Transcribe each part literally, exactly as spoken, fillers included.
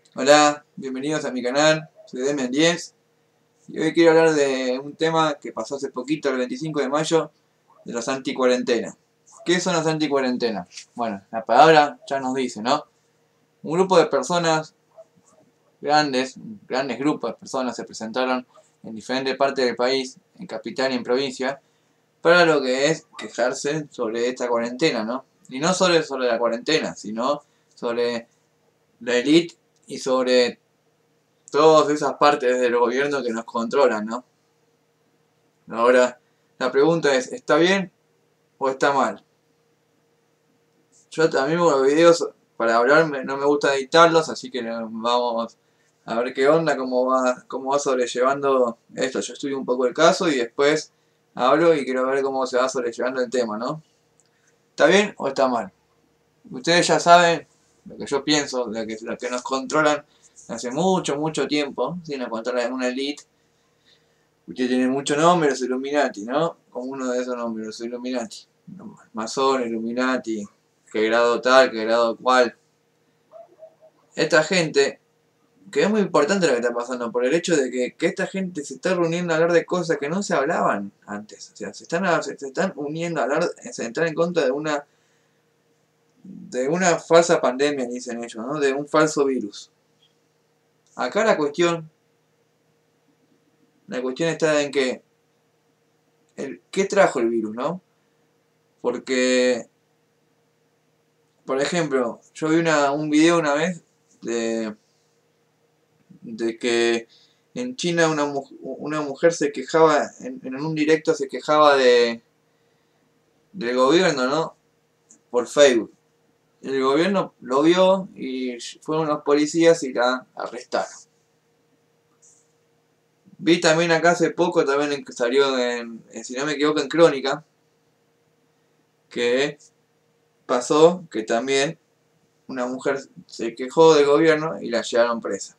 Hola, bienvenidos a mi canal, soy Demian diez y hoy quiero hablar de un tema que pasó hace poquito, el veinticinco de mayo, de los anti-cuarentena. ¿Qué son los anti-cuarentena? Bueno, la palabra ya nos dice, ¿no? Un grupo de personas grandes, grandes grupos de personas se presentaron en diferentes partes del país, en capital y en provincia, para lo que es quejarse sobre esta cuarentena, ¿no? Y no solo sobre la cuarentena, sino sobre la élite y sobre todas esas partes del gobierno que nos controlan, ¿no? Ahora, la pregunta es, ¿está bien o está mal? Yo también los videos para hablar no me gusta editarlos, así que vamos a ver qué onda, cómo va, cómo va sobrellevando esto. Yo estudio un poco el caso y después hablo y quiero ver cómo se va sobrellevando el tema, ¿no? ¿Está bien o está mal? Ustedes ya saben lo que yo pienso, lo que, lo que nos controlan hace mucho, mucho tiempo, ¿sí? Nos controlan una elite. Usted tiene muchos nombres, los Illuminati, ¿no? Como uno de esos nombres, los Illuminati. Masón, Illuminati, qué grado tal, qué grado cual. Esta gente, que es muy importante lo que está pasando, por el hecho de que, que esta gente se está reuniendo a hablar de cosas que no se hablaban antes. O sea, se están, se están uniendo a hablar, se están en contra de una de una falsa pandemia, dicen ellos, ¿no? De un falso virus. Acá la cuestión, la cuestión está en que, el, ¿qué trajo el virus, no? Porque por ejemplo, yo vi una, un video una vez de, de que en China una, una mujer se quejaba, en, en un directo se quejaba de del gobierno, ¿no? Por Facebook. El gobierno lo vio y fueron unos policías y la arrestaron. Vi también acá hace poco, también que salió en, si no me equivoco, en Crónica, que pasó que también una mujer se quejó del gobierno y la llevaron presa.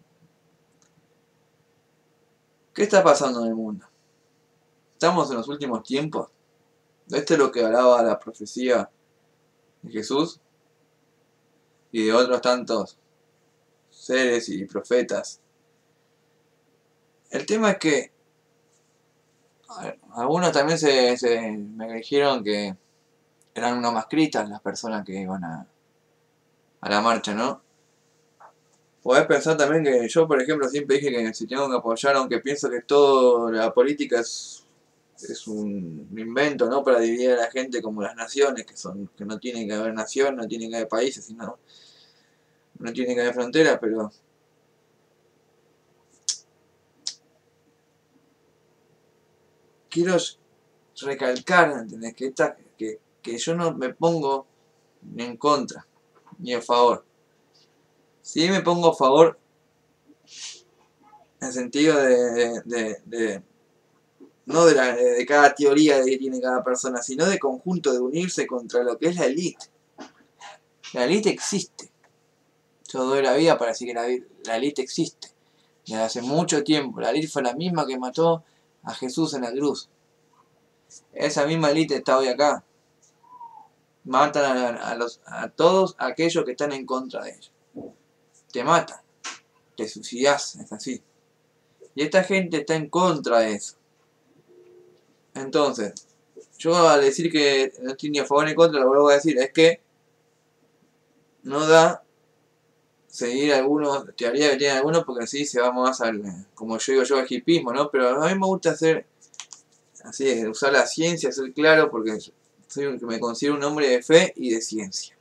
¿Qué está pasando en el mundo? ¿Estamos en los últimos tiempos? Esto es lo que hablaba la profecía de Jesús y de otros tantos seres y profetas. El tema es que ver, algunos también se, se me dijeron que eran unos mascristas las personas que iban a, a la marcha, ¿no? Podés pensar también que yo, por ejemplo, siempre dije que si tengo que apoyar, aunque pienso que toda la política es, es un invento, ¿no? Para dividir a la gente como las naciones, que son que no tienen que haber nación, no tienen que haber países, sino no tiene que haber fronteras, pero quiero recalcar, ¿entendés? Que, esta, que, que yo no me pongo ni en contra, ni a favor. Sí me pongo a favor en el sentido de, de, de, de no de, la, de cada teoría que tiene cada persona, sino de conjunto, de unirse contra lo que es la élite. La élite existe. Yo doy la vida para decir que la, la élite existe. Desde hace mucho tiempo. La élite fue la misma que mató a Jesús en la cruz. Esa misma élite está hoy acá. Matan a, a, los, a todos aquellos que están en contra de ellos. Te matan. Te suicidas. Es así. Y esta gente está en contra de eso. Entonces, yo al decir que no estoy ni a favor ni en contra, lo vuelvo a decir, es que no da seguir algunos, teorías que tienen algunos, porque así se va más al, como yo digo yo, al hipismo, ¿no? Pero a mí me gusta hacer, así, usar la ciencia, ser claro, porque soy, me considero un hombre de fe y de ciencia.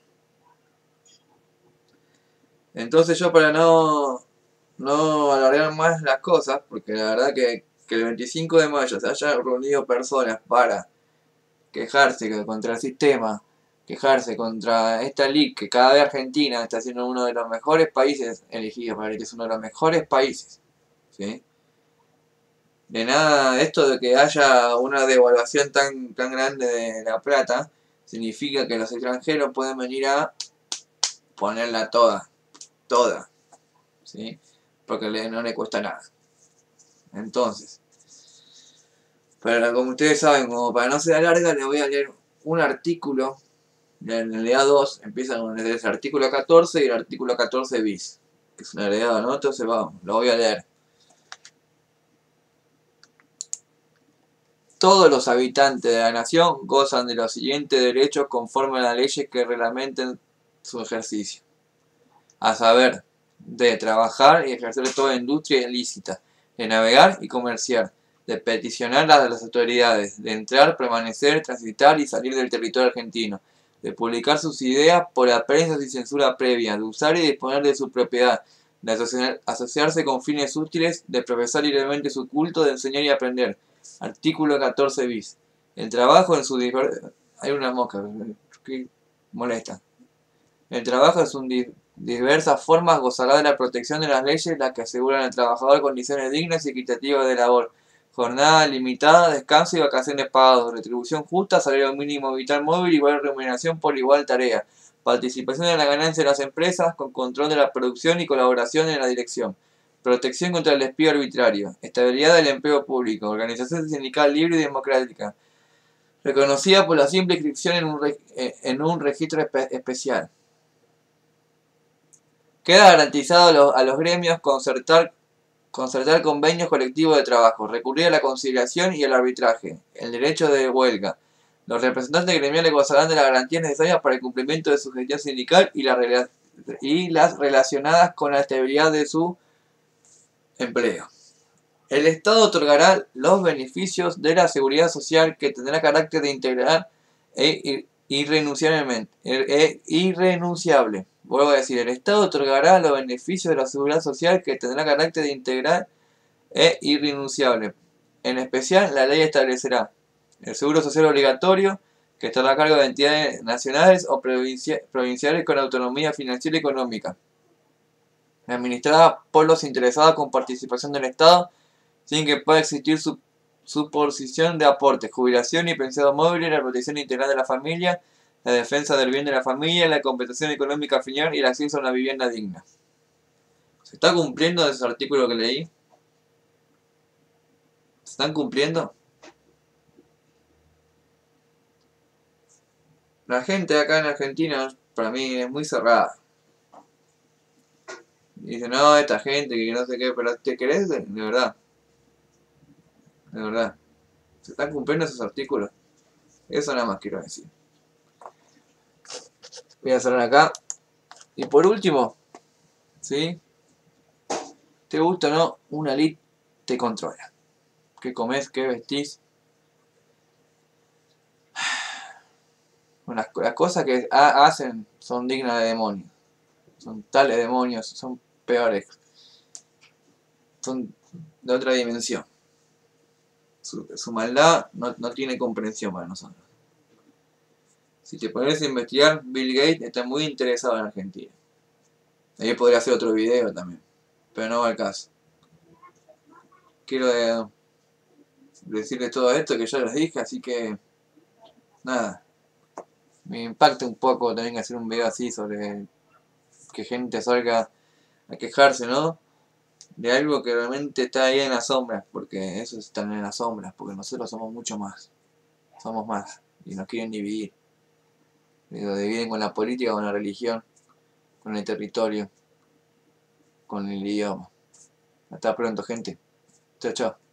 Entonces yo para no, no alargar más las cosas, porque la verdad que, que el veinticinco de mayo se hayan reunido personas para quejarse contra el sistema, quejarse contra esta ley que cada vez Argentina está siendo uno de los mejores países elegidos para que es uno de los mejores países, ¿sí? De nada, esto de que haya una devaluación tan, tan grande de la plata, significa que los extranjeros pueden venir a ponerla toda, toda, ¿sí? Porque le, no le cuesta nada. Entonces, pero como ustedes saben, como para no ser larga, les voy a leer un artículo. En el E A dos empieza con el artículo catorce y el artículo catorce bis, que es un agregado, ¿no? Entonces vamos, lo voy a leer. Todos los habitantes de la nación gozan de los siguientes derechos conforme a las leyes que reglamenten su ejercicio. A saber, de trabajar y ejercer toda industria ilícita, de navegar y comerciar, de peticionar a las autoridades, de entrar, permanecer, transitar y salir del territorio argentino, de publicar sus ideas por la prensa sin censura previa, de usar y disponer de su propiedad, de asociar, asociarse con fines útiles, de profesar libremente su culto, de enseñar y aprender. Artículo catorce bis. El trabajo en su diver... Hay una mosca que molesta. El trabajo en sus diversas formas gozará de la protección de las leyes, las que aseguran al trabajador condiciones dignas y equitativas de labor, jornada limitada, descanso y vacaciones pagados, retribución justa, salario mínimo vital móvil, igual remuneración por igual tarea, participación en la ganancia de las empresas, con control de la producción y colaboración en la dirección, protección contra el despido arbitrario, estabilidad del empleo público, organización sindical libre y democrática, reconocida por la simple inscripción en un, en un registro espe especial. Queda garantizado a los, a los gremios concertar, concertar convenios colectivos de trabajo, recurrir a la conciliación y el arbitraje, el derecho de huelga. Los representantes gremiales gozarán de las garantías necesarias para el cumplimiento de su gestión sindical y, la, y las relacionadas con la estabilidad de su empleo. El Estado otorgará los beneficios de la seguridad social que tendrá carácter de integral e irrenunciablemente, e irrenunciable. Vuelvo a decir, el Estado otorgará los beneficios de la seguridad social que tendrá carácter de integral e irrenunciable. En especial, la ley establecerá el seguro social obligatorio, que estará a cargo de entidades nacionales o provincia, provinciales con autonomía financiera y económica, administrada por los interesados con participación del Estado, sin que pueda existir su, su posición de aportes, jubilación y pensión móvil, la protección integral de la familia, la defensa del bien de la familia, la compensación económica final y el acceso a una vivienda digna. ¿Se está cumpliendo ese artículo que leí? ¿Se están cumpliendo? La gente acá en Argentina, para mí, es muy cerrada. Dice, no, esta gente que no sé qué, pero ¿te querés? De, de verdad. De verdad. ¿Se están cumpliendo esos artículos? Eso nada más quiero decir. Voy a cerrar acá. Y por último, ¿sí? ¿Te gusta o no? Una elite te controla. ¿Qué comes? ¿Qué vestís? Las, las cosas que ha, hacen son dignas de demonios. Son tales demonios, son peores. Son de otra dimensión. Su, su maldad no, no tiene comprensión para nosotros. Si te pones a investigar, Bill Gates está muy interesado en Argentina. Ahí podría hacer otro video también, pero no va al caso. Quiero eh, decirles todo esto que ya les dije, así que nada. Me impacta un poco también hacer un video así sobre que gente salga a quejarse, ¿no? De algo que realmente está ahí en las sombras, porque esos están en las sombras, porque nosotros somos mucho más. Somos más, y nos quieren dividir. Lo dividen con la política, con la religión, con el territorio, con el idioma. Hasta pronto, gente. Chao, chao.